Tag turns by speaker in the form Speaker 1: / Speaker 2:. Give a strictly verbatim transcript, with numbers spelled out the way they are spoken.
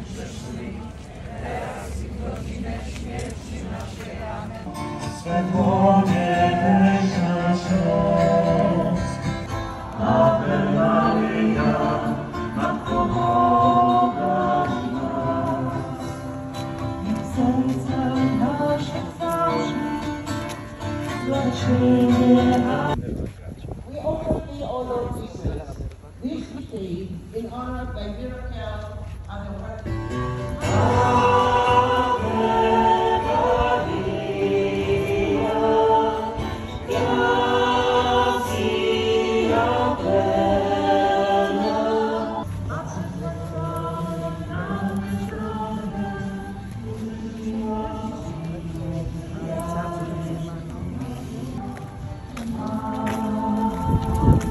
Speaker 1: Swe dłonie weź nasz los. Ave Maria, Matko Boga i nas. I w sercach naszych zawsze dla Ciebie.
Speaker 2: We open the O Lord Jesus, this day in honor by miracle and the